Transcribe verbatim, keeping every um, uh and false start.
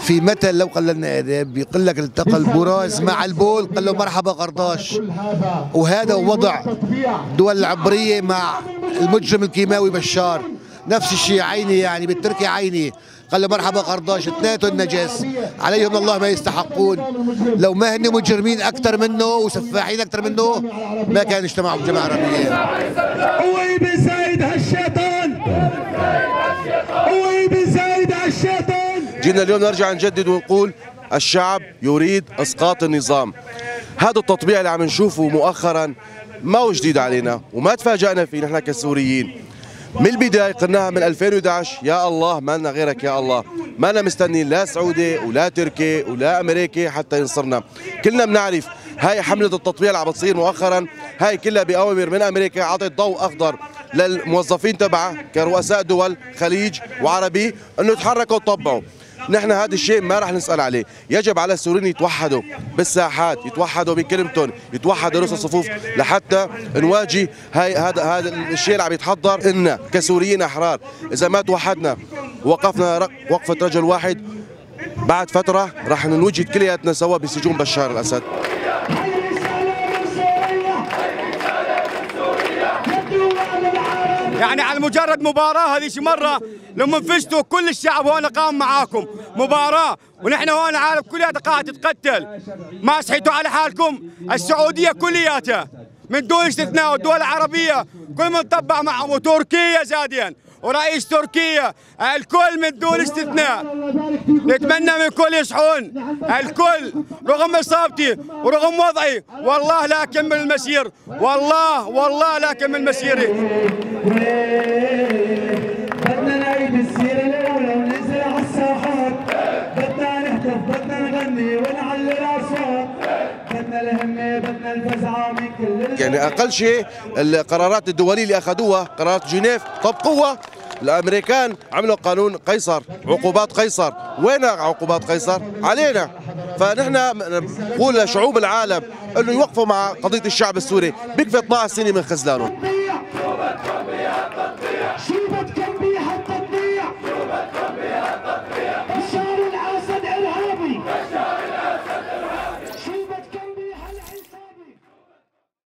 في مثل لو قللنا اداب بيقول لك التقى البراز مع البول قال له مرحبا قرداش، وهذا وضع الدول العبريه مع المجرم الكيماوي بشار، نفس الشيء عيني يعني بالتركي عيني قال له مرحبا قرداش، اثنيناتهم نجس عليهم الله ما يستحقون، لو ما هن مجرمين اكثر منه وسفاحين اكثر منه ما كان اجتمعوا بجماعه عربيه. ويبي زايد هالشيطان، ويبي زايد هالشيطان. جينا اليوم نرجع نجدد ونقول الشعب يريد اسقاط النظام. هذا التطبيع اللي عم نشوفه مؤخرا ما هو جديد علينا وما تفاجأنا فيه نحن كسوريين. من البداية قلناها من ألفين وإحدى عشر، يا الله ما لنا غيرك يا الله، ما لنا مستنين لا سعودي ولا تركي ولا أمريكي حتى ينصرنا. كلنا بنعرف هاي حملة التطبيع اللي عم بتصير مؤخرا هاي كلها بأوامر من أمريكا، عطت ضوء أخضر للموظفين تبعها كرؤساء دول خليج وعربي أنه يتحركوا ويطبعوا. نحن هذا الشيء ما راح نسأل عليه، يجب على السوريين يتوحدوا بالساحات، يتوحدوا بكلمتهم، يتوحدوا رؤوس الصفوف لحتى نواجه هاي هذا هذا الشيء اللي عم يتحضر. إن كسوريين أحرار إذا ما توحدنا وقفنا وقفة رجل واحد بعد فترة راح نوجد كلياتنا سوا بسجون بشار الأسد. يعني على مجرد مباراة هذه مرة لما فزتوا كل الشعب هون قام معاكم مباراة، ونحن هون عالم كلها قاعدة تتقتل، ما صحيتوا على حالكم. السعودية كلياتها من دون استثناء والدول العربية كل من طبع معهم، وتركيا زادين ورئيس تركيا، الكل من دون استثناء. نتمنى من الكل يصحون الكل رغم اصابتي ورغم وضعي، والله لا اكمل المسير، والله والله لا اكمل مسيري. بدنا نعيد السيرة الأولى وننزل على الساحات، بدنا نهتف بدنا نغني ونعلي الأصوات، بدنا الهمة بدنا الفزعة من كل. يعني أقل شيء القرارات الدولية اللي أخذوها قرارات جنيف طبقوها. الأمريكان عملوا قانون قيصر، عقوبات قيصر، وين عقوبات قيصر؟ علينا. فنحن نقول لشعوب العالم انه يوقفوا مع قضية الشعب السوري، بيكفي اثنعش سنة من خذلانهم.